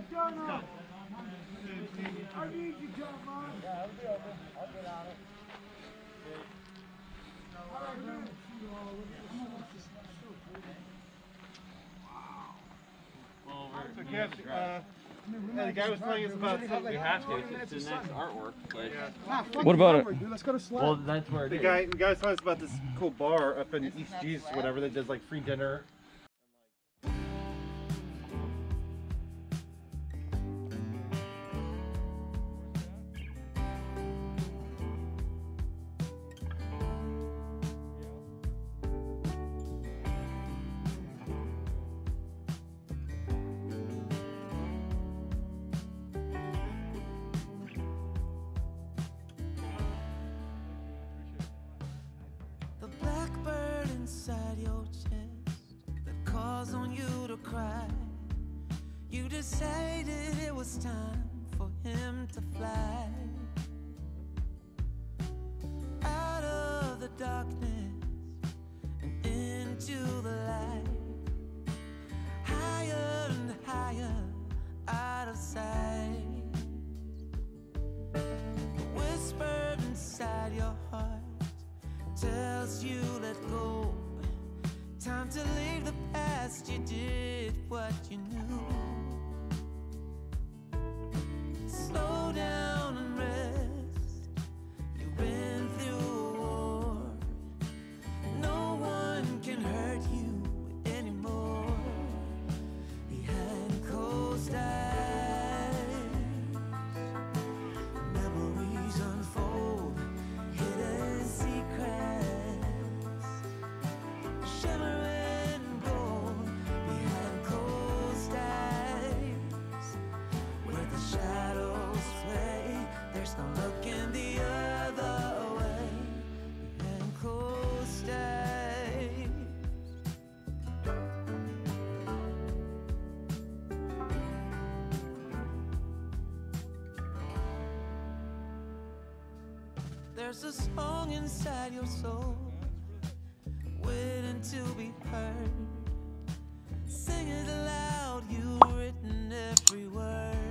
Donald! I need you, John, man. Yeah, it'll be over. I'll get on it. So Kev, the guy was telling us about something. We have to. It's a nice artwork. But What about it? Let's go to Slab. well, that's where The guy was telling us about this cool bar up in East G's, whatever, that does like free dinner. The blackbird inside your chest that calls on you to cry. You decided it was time for him to fly out of the darkness and into the light, higher and higher out of sight. The whisper inside your heart tells you let go. Time to leave the past. You did what you knew. Slow down and rest. You've been through a war. No one can hurt you anymore. Behind closed eyes, memories unfold. Hidden secrets, shimmering gold behind closed eyes, where the shadows play. There's no looking the other way. Behind closed eyes. There's a song inside your soul, waiting to be heard. Sing it aloud, you've written every word.